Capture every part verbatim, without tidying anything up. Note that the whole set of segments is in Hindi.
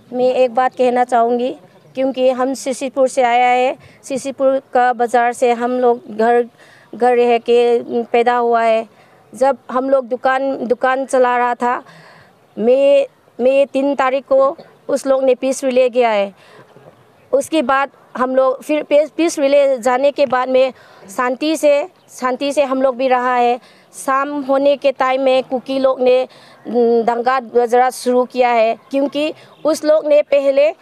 मैं एक बात कहना चाहूँगी, क्योंकि हम सीसीपुर से आया है। सीसीपुर का बाज़ार से हम लोग घर घर रह के पैदा हुआ है। जब हम लोग दुकान दुकान चला रहा था, मैं मैं तीन तारीख को उस लोग ने पीस रिले गया है। उसके बाद हम लोग फिर पीस रिले जाने के बाद में शांति से शांति से हम लोग भी रहा है। शाम होने के टाइम में कुकी लोग ने दंगा गजरा शुरू किया है, क्योंकि उस लोग ने पहले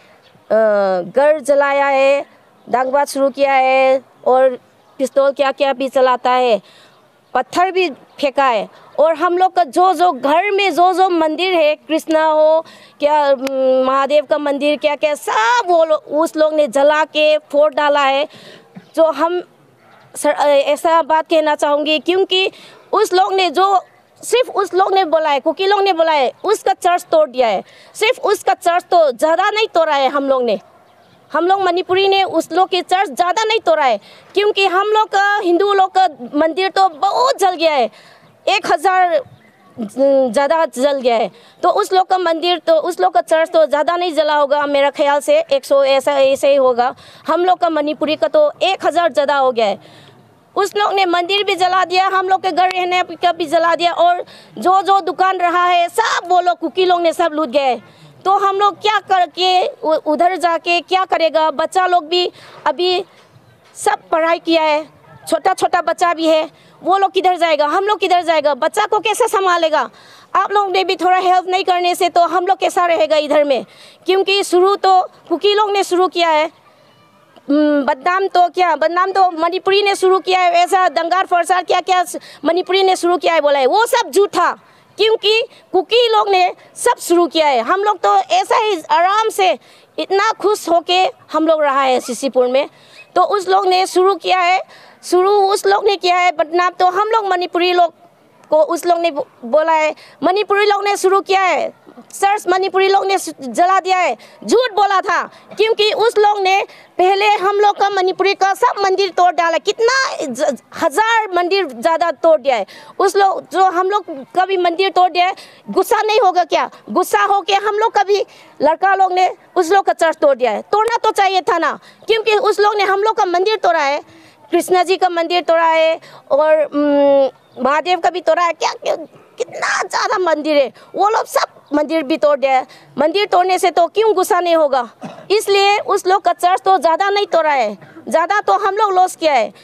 घर जलाया है, दंगा शुरू किया है और पिस्तौल क्या क्या भी चलाता है, पत्थर भी फेंका है। और हम लोग का जो जो घर में जो जो मंदिर है, कृष्णा हो क्या महादेव का मंदिर क्या क्या सब वो लो, उस लोग ने जला के फोड़ डाला है। जो हम सर, ऐसा बात कहना चाहूँगी, क्योंकि उस लोग ने जो सिर्फ उस लोग ने बोला है, कुकी लोग ने बोला है, उसका चर्च तोड़ दिया है। सिर्फ उसका चर्च तो ज़्यादा नहीं तोड़ा है हम लोग ने हम लोग मणिपुरी ने उस लोग के चर्च ज़्यादा नहीं तोड़ा है, क्योंकि हम लोग का हिंदू लोग का मंदिर तो बहुत जल गया है, एक हज़ार ज़्यादा जल गया है। तो उस लोग का मंदिर तो उस लोग का चर्च तो ज़्यादा नहीं जला होगा, मेरा ख्याल से एक सौ ऐसा ऐसे ही होगा। हम लोग का मणिपुरी का तो एक हज़ार ज़्यादा हो गया है। उस लोग ने मंदिर भी जला दिया, हम लोग के घर रहने का भी जला दिया, और जो जो दुकान रहा है सब वो लोग कुकी लोग ने सब लूट गए। तो हम लोग क्या करके उधर जाके क्या करेगा? बच्चा लोग भी अभी सब पढ़ाई किया है, छोटा छोटा बच्चा भी है, वो लोग किधर जाएगा? हम लोग किधर जाएगा? बच्चा को कैसे संभालेगा? आप लोग ने भी थोड़ा हेल्प नहीं करने से तो हम लोग कैसा रहेगा इधर में? क्योंकि शुरू तो कुकी लोग ने शुरू किया है, बदनाम तो क्या बदनाम तो मणिपुरी ने शुरू किया है। ऐसा दंगार फरसार क्या क्या मणिपुरी ने शुरू किया है बोला है, वो सब झूठा, क्योंकि कुकी लोग ने सब शुरू किया है। हम लोग तो ऐसा ही आराम से इतना खुश होके हम लोग रहा है सीसीपुर में। तो उस लोग ने शुरू किया है, शुरू उस लोग ने किया है, बदनाम तो हम लोग मणिपुरी लोग को उस लोग ने बोला है। मणिपुरी लोग ने शुरू किया है, चर्च मणिपुरी लोग ने जला दिया है, झूठ बोला था, क्योंकि उस लोग ने पहले हम लोग का मणिपुरी का सब मंदिर तोड़ डाला, कितना हजार मंदिर ज़्यादा तोड़ दिया है। उस लोग जो हम लोग कभी मंदिर तोड़ दिया है, गुस्सा नहीं होगा क्या? गुस्सा हो के हम लोग कभी लड़का लोग ने उस लोग का चर्च तोड़ दिया है, तोड़ना तो चाहिए था ना, क्योंकि उस लोग ने हम लोग का मंदिर तोड़ा है, कृष्णा जी का मंदिर तोड़ा है और महादेव का भी तोड़ा है। क्या, क्या कितना ज़्यादा मंदिर है, वो लोग सब मंदिर भी तोड़ दिया है। मंदिर तोड़ने से तो क्यों गुस्सा नहीं होगा? इसलिए उस लोग का चर्च तो ज़्यादा नहीं तोड़ा है, ज़्यादा तो हम लोग लॉस किया है।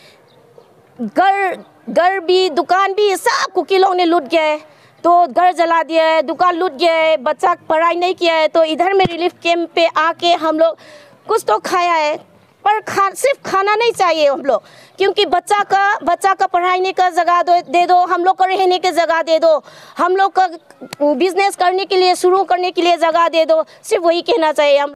घर घर भी दुकान भी सब कुकी लोग ने लूट गया है, तो घर जला दिया है, दुकान लूट गया है, बच्चा पढ़ाई नहीं किया है। तो इधर में रिलीफ कैंप पे आके हम लोग कुछ तो खाया है, पर खा सिर्फ खाना नहीं चाहिए हम लोग, क्योंकि बच्चा का बच्चा का पढ़ाने का जगह दो दे दो, हम लोग को रहने की जगह दे दो, हम लोग का बिजनेस करने के लिए शुरू करने के लिए जगह दे दो, सिर्फ वही कहना चाहिए हम।